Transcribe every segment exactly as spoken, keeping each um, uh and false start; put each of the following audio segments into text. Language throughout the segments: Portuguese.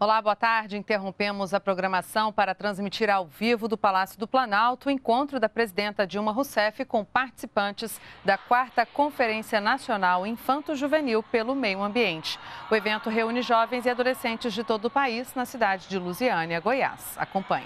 Olá, boa tarde. Interrompemos a programação para transmitir ao vivo do Palácio do Planalto o encontro da presidenta Dilma Rousseff com participantes da quarta Conferência Nacional Infanto-Juvenil pelo Meio Ambiente. O evento reúne jovens e adolescentes de todo o país na cidade de Lusiânia, Goiás. Acompanhe.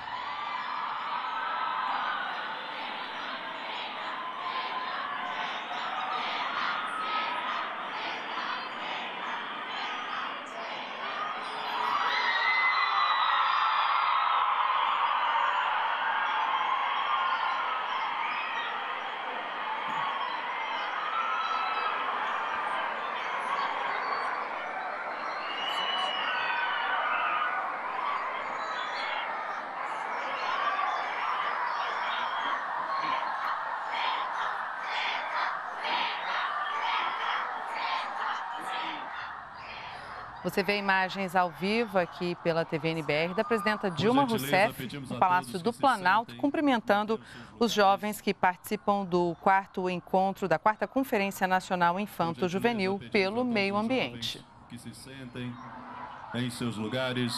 Você vê imagens ao vivo aqui pela T V N B R da presidenta Dilma Rousseff no Palácio do Planalto, cumprimentando os jovens que participam do quarto encontro da quarta Conferência Nacional Infanto-Juvenil pelo Meio Ambiente. Que se sentem em seus lugares.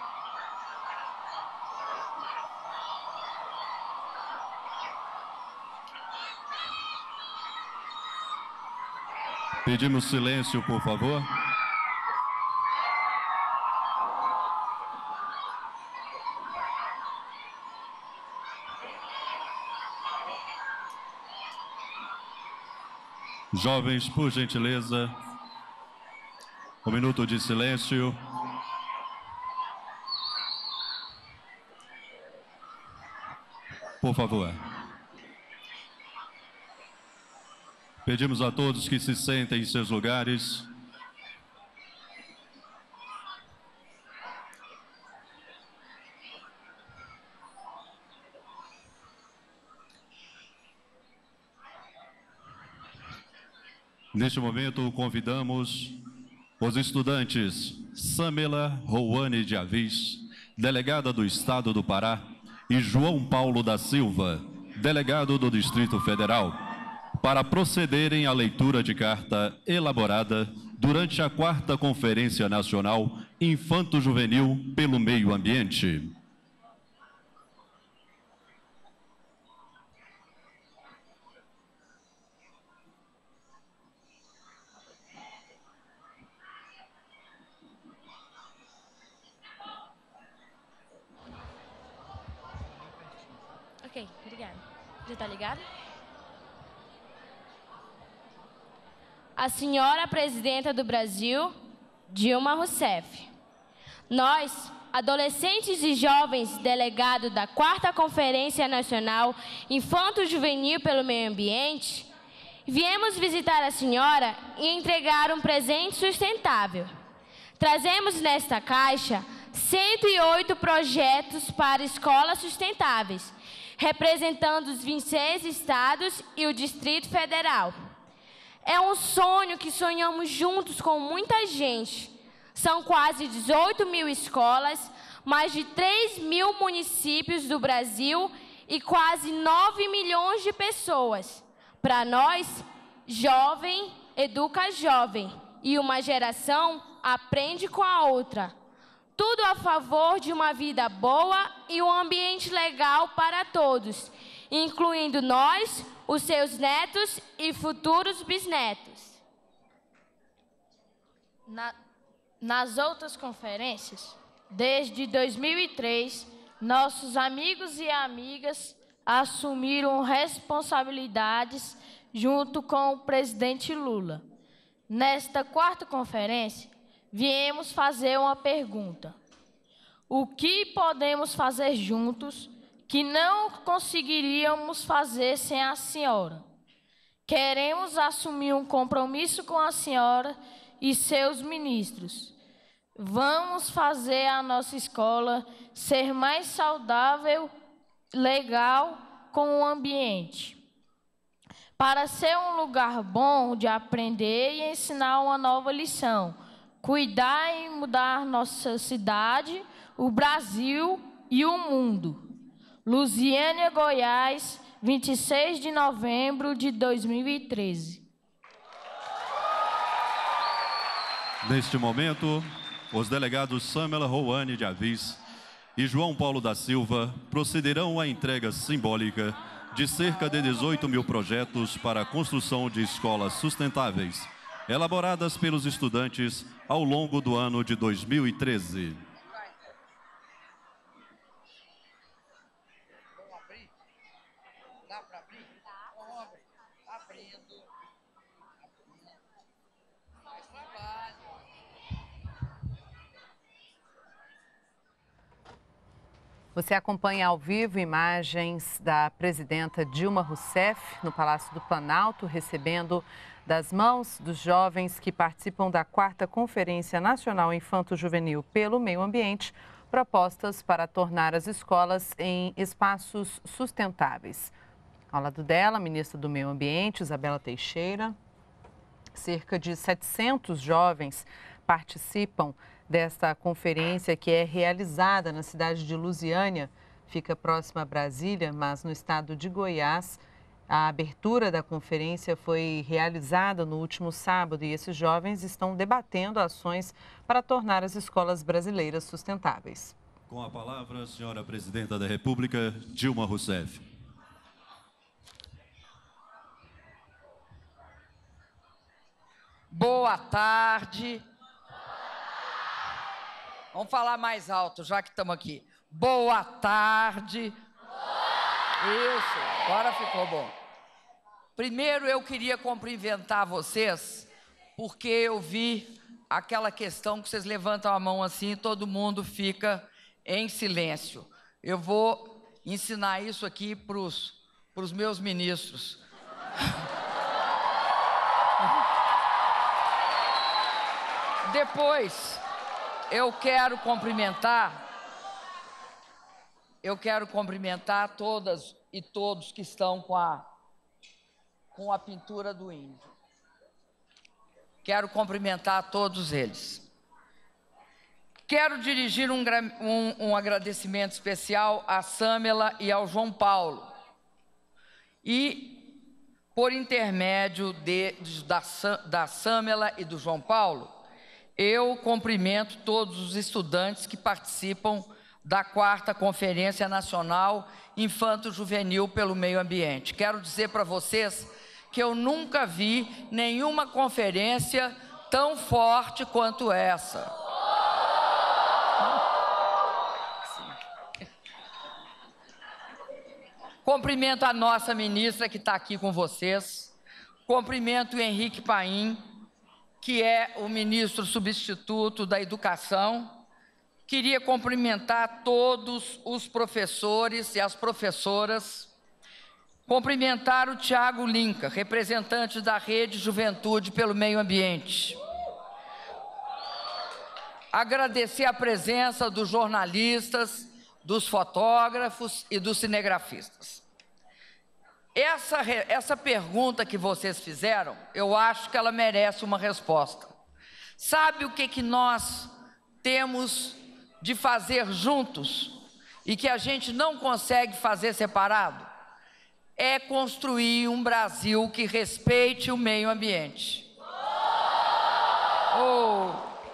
Pedimos silêncio, por favor. Jovens, por gentileza, um minuto de silêncio. Por favor. Pedimos a todos que se sentem em seus lugares. Neste momento, convidamos os estudantes Samela Rouane de Avis, delegada do Estado do Pará, e João Paulo da Silva, delegado do Distrito Federal, para procederem à leitura de carta elaborada durante a quarta Conferência Nacional Infanto-Juvenil pelo Meio Ambiente. Ok, obrigada. Já tá ligado? A senhora presidenta do Brasil, Dilma Rousseff. Nós, adolescentes e jovens delegados da quarta Conferência Nacional Infanto-Juvenil pelo Meio Ambiente, viemos visitar a senhora e entregar um presente sustentável. Trazemos nesta caixa cento e oito projetos para escolas sustentáveis, representando os vinte e seis estados e o Distrito Federal. É um sonho que sonhamos juntos com muita gente. São quase dezoito mil escolas, mais de três mil municípios do Brasil e quase nove milhões de pessoas. Para nós, jovem educa jovem e uma geração aprende com a outra. Tudo a favor de uma vida boa e um ambiente legal para todos, incluindo nós, os seus netos e futuros bisnetos. Na, nas outras conferências, desde dois mil e três, nossos amigos e amigas assumiram responsabilidades junto com o presidente Lula. Nesta quarta conferência, viemos fazer uma pergunta. O que podemos fazer juntos que não conseguiríamos fazer sem a senhora? Queremos assumir um compromisso com a senhora e seus ministros. Vamos fazer a nossa escola ser mais saudável, legal com o ambiente. Para ser um lugar bom de aprender e ensinar uma nova lição. Cuidar e mudar nossa cidade, o Brasil e o mundo. Lusiânia, Goiás, vinte e seis de novembro de dois mil e treze. Neste momento, os delegados Samela Rouane de Avis e João Paulo da Silva procederão à entrega simbólica de cerca de dezoito mil projetos para a construção de escolas sustentáveis, elaboradas pelos estudantes ao longo do ano de dois mil e treze. Você acompanha ao vivo imagens da presidenta Dilma Rousseff no Palácio do Planalto, recebendo das mãos dos jovens que participam da quarta Conferência Nacional Infanto-Juvenil pelo Meio Ambiente, propostas para tornar as escolas em espaços sustentáveis. Ao lado dela, a ministra do Meio Ambiente, Isabela Teixeira. Cerca de setecentos jovens participam desta conferência, que é realizada na cidade de Lusiânia, fica próxima a Brasília, mas no estado de Goiás. A abertura da conferência foi realizada no último sábado e esses jovens estão debatendo ações para tornar as escolas brasileiras sustentáveis. Com a palavra, a senhora presidenta da República, Dilma Rousseff. Boa tarde. Vamos falar mais alto, já que estamos aqui. Boa tarde. Isso, agora ficou bom. Primeiro, eu queria cumprimentar vocês, porque eu vi aquela questão que vocês levantam a mão assim e todo mundo fica em silêncio. Eu vou ensinar isso aqui para os meus ministros. Depois, eu quero cumprimentar, eu quero cumprimentar todas e todos que estão com a, com a pintura do índio. Quero cumprimentar todos eles. Quero dirigir um, um, um agradecimento especial à Samela e ao João Paulo. E, por intermédio de, de, da, da Samela e do João Paulo, eu cumprimento todos os estudantes que participam da quarta Conferência Nacional Infanto-Juvenil pelo Meio Ambiente. Quero dizer para vocês que eu nunca vi nenhuma conferência tão forte quanto essa. Cumprimento a nossa ministra que está aqui com vocês. Cumprimento o Henrique Paim, que é o ministro substituto da Educação. Queria cumprimentar todos os professores e as professoras. Cumprimentar o Tiago Linca, representante da Rede Juventude pelo Meio Ambiente. Agradecer a presença dos jornalistas, dos fotógrafos e dos cinegrafistas. Essa, essa pergunta que vocês fizeram, eu acho que ela merece uma resposta. Sabe o que, que nós temos de fazer juntos e que a gente não consegue fazer separado? É construir um Brasil que respeite o meio ambiente. Oh.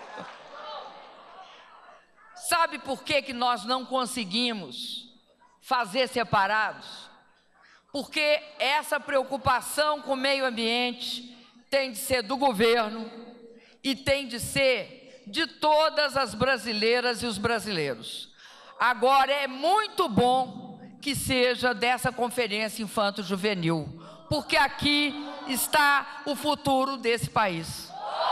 Sabe por que, que nós não conseguimos fazer separados? Porque essa preocupação com o meio ambiente tem de ser do governo e tem de ser de todas as brasileiras e os brasileiros. Agora, é muito bom que seja dessa Conferência Infanto-Juvenil, porque aqui está o futuro desse país.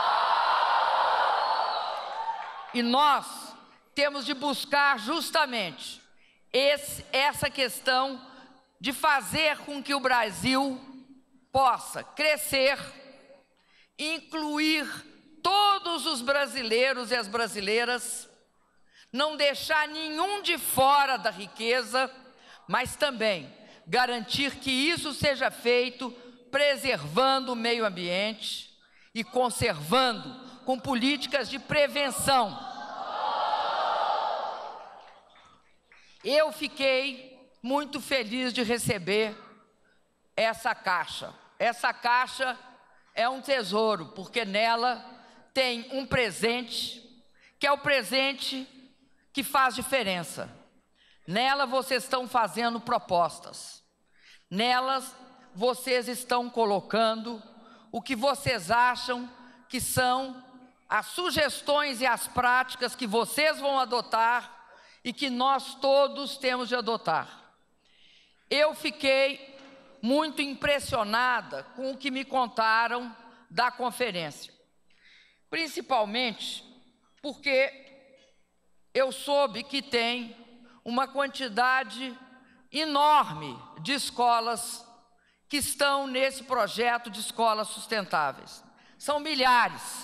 E nós temos de buscar justamente esse, essa questão de fazer com que o Brasil possa crescer, incluir todos os brasileiros e as brasileiras, não deixar nenhum de fora da riqueza, mas também garantir que isso seja feito preservando o meio ambiente e conservando com políticas de prevenção. Eu fiquei muito feliz de receber essa caixa. Essa caixa é um tesouro, porque nela tem um presente que é o presente que faz diferença. Nela vocês estão fazendo propostas. Nelas vocês estão colocando o que vocês acham que são as sugestões e as práticas que vocês vão adotar e que nós todos temos de adotar. Eu fiquei muito impressionada com o que me contaram da conferência, principalmente porque eu soube que tem uma quantidade enorme de escolas que estão nesse projeto de escolas sustentáveis. São milhares.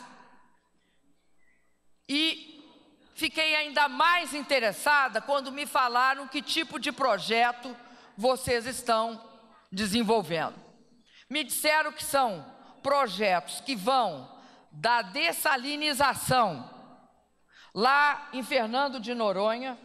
E fiquei ainda mais interessada quando me falaram que tipo de projeto vocês estão desenvolvendo. Me disseram que são projetos que vão da dessalinização lá em Fernando de Noronha,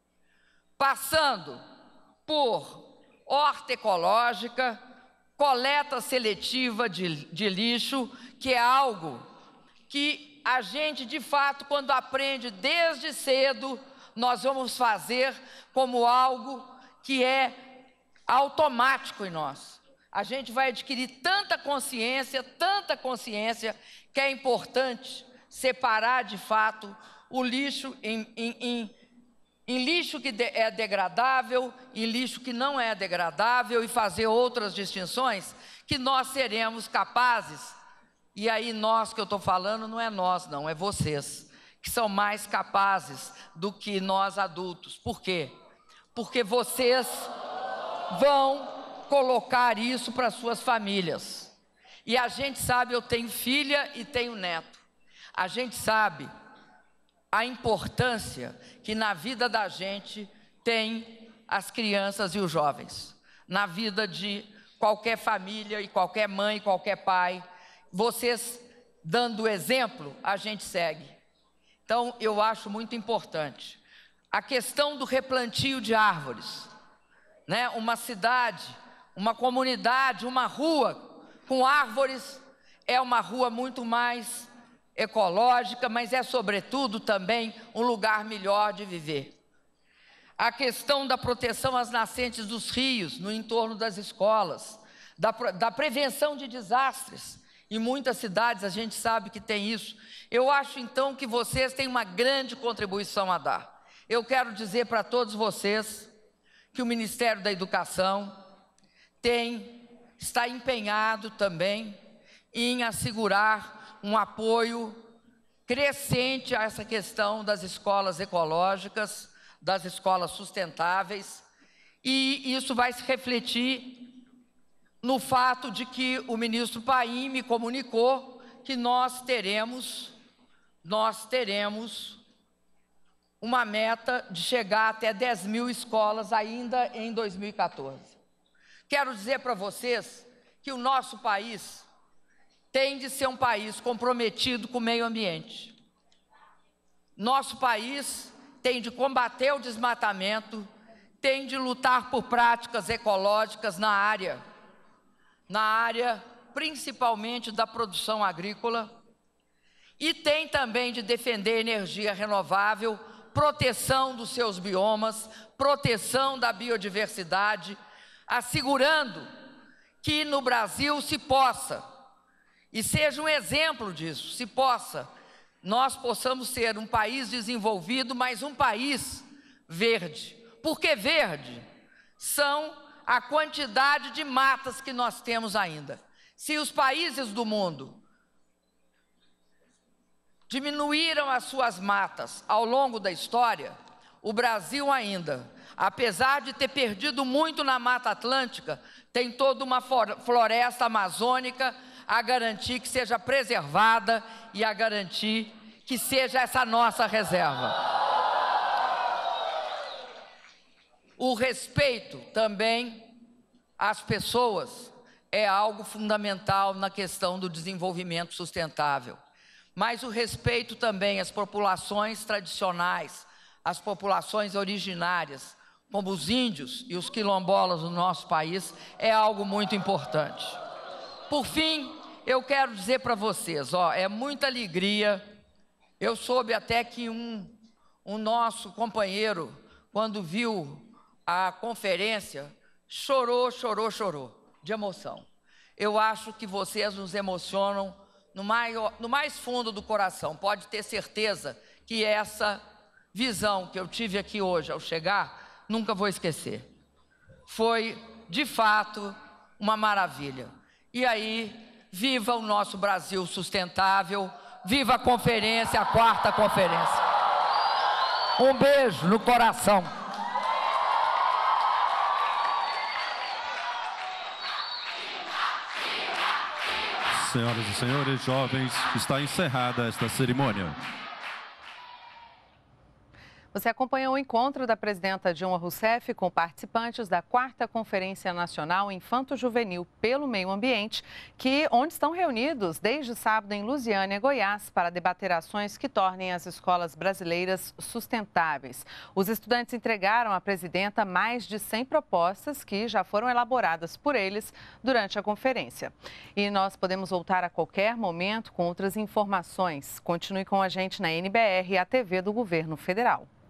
passando por horta ecológica, coleta seletiva de, de lixo, que é algo que a gente, de fato, quando aprende desde cedo, nós vamos fazer como algo que é automático em nós. A gente vai adquirir tanta consciência, tanta consciência, que é importante separar, de fato, o lixo em, em, em, em lixo que é degradável, em lixo que não é degradável, e fazer outras distinções que nós seremos capazes. E aí nós que eu estou falando não é nós não, é vocês, que são mais capazes do que nós adultos. Por quê? Porque vocês vão colocar isso para suas famílias. E a gente sabe, eu tenho filha e tenho neto. A gente sabe a importância que na vida da gente tem as crianças e os jovens. Na vida de qualquer família e qualquer mãe, qualquer pai. Vocês dando exemplo, a gente segue. Então, eu acho muito importante. A questão do replantio de árvores, né? Uma cidade, uma comunidade, uma rua com árvores é uma rua muito mais ecológica, mas é, sobretudo, também um lugar melhor de viver. A questão da proteção às nascentes dos rios, no entorno das escolas, da, da prevenção de desastres. Em muitas cidades a gente sabe que tem isso. Eu acho então que vocês têm uma grande contribuição a dar. Eu quero dizer para todos vocês que o Ministério da Educação tem, está empenhado também em assegurar um apoio crescente a essa questão das escolas ecológicas, das escolas sustentáveis, e isso vai se refletir no fato de que o ministro Paim me comunicou que nós teremos, nós teremos uma meta de chegar até dez mil escolas ainda em dois mil e quatorze. Quero dizer para vocês que o nosso país tem de ser um país comprometido com o meio ambiente. Nosso país tem de combater o desmatamento, tem de lutar por práticas ecológicas na área na área principalmente da produção agrícola, e tem também de defender energia renovável, proteção dos seus biomas, proteção da biodiversidade, assegurando que no Brasil se possa, e seja um exemplo disso, se possa, nós possamos ser um país desenvolvido, mas um país verde. Por que verde? São a quantidade de matas que nós temos ainda. Se os países do mundo diminuíram as suas matas ao longo da história, o Brasil ainda, apesar de ter perdido muito na Mata Atlântica, tem toda uma floresta amazônica a garantir que seja preservada e a garantir que seja essa nossa reserva. O respeito também às pessoas é algo fundamental na questão do desenvolvimento sustentável. Mas o respeito também às populações tradicionais, às populações originárias, como os índios e os quilombolas do nosso país, é algo muito importante. Por fim, eu quero dizer para vocês, ó, é muita alegria Eu soube até que um, um nosso companheiro, quando viu a conferência, chorou, chorou, chorou, de emoção. Eu acho que vocês nos emocionam no, maior, no mais fundo do coração. Pode ter certeza que essa visão que eu tive aqui hoje ao chegar, nunca vou esquecer. Foi, de fato, uma maravilha. E aí, viva o nosso Brasil sustentável, viva a conferência, a quarta conferência. Um beijo no coração. Senhoras e senhores, jovens, está encerrada esta cerimônia. Você acompanhou o encontro da presidenta Dilma Rousseff com participantes da quarta Conferência Nacional Infanto-Juvenil pelo Meio Ambiente, que, onde estão reunidos desde sábado em Lusiânia, Goiás, para debater ações que tornem as escolas brasileiras sustentáveis. Os estudantes entregaram à presidenta mais de cem propostas que já foram elaboradas por eles durante a conferência. E nós podemos voltar a qualquer momento com outras informações. Continue com a gente na N B R, a T V do Governo Federal.